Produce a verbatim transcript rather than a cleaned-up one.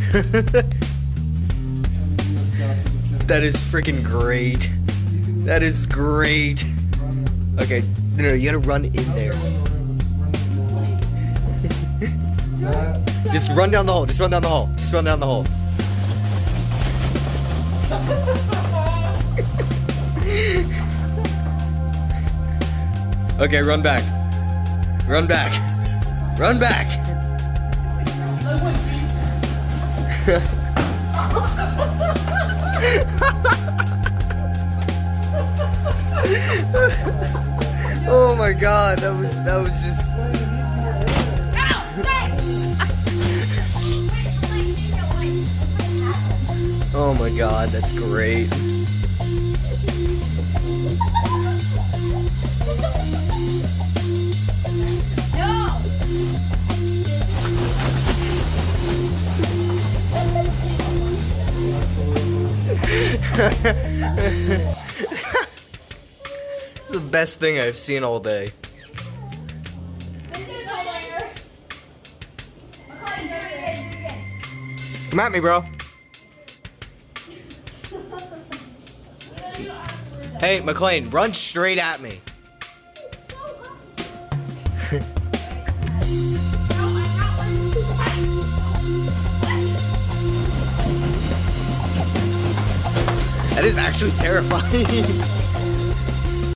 That is freaking great. That is great. Okay, no, no, you gotta run in there. Just run down the hole. Just run down the hole. Just run down the hole. Okay, run back. Run back. Run back. Oh my god, that was that was just oh my god, that's great. It's the best thing I've seen all day. Come at me, bro. Hey, McLean, run straight at me. That is actually terrifying.